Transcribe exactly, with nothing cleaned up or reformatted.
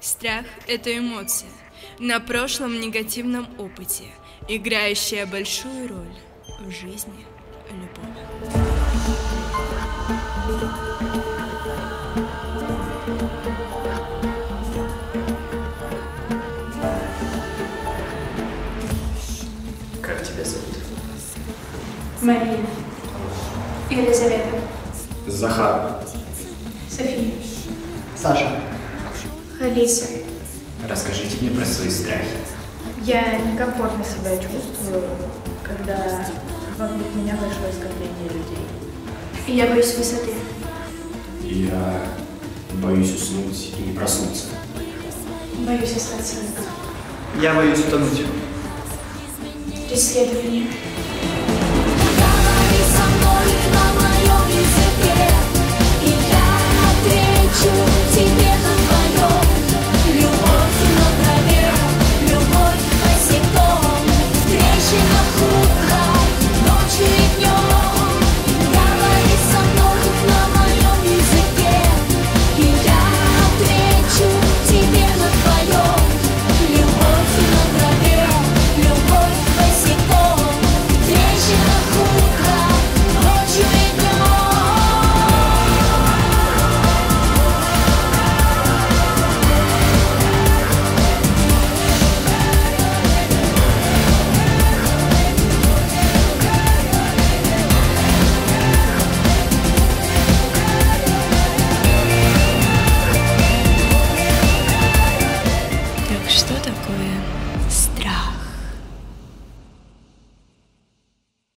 Страх – это эмоция, на прошлом негативном опыте, играющая большую роль в жизни любого. Как тебя зовут? Мария. Елизавета. Захар. София. Саша. Алиса. Расскажите мне про свои страхи. Я некомфортно себя чувствую, когда вокруг меня большое скопление людей. И я боюсь высоты. Я боюсь уснуть и не проснуться. Боюсь остаться одна. Я боюсь утонуть. Преследование. Говори со мной на моем языке, и я отвечу тебе.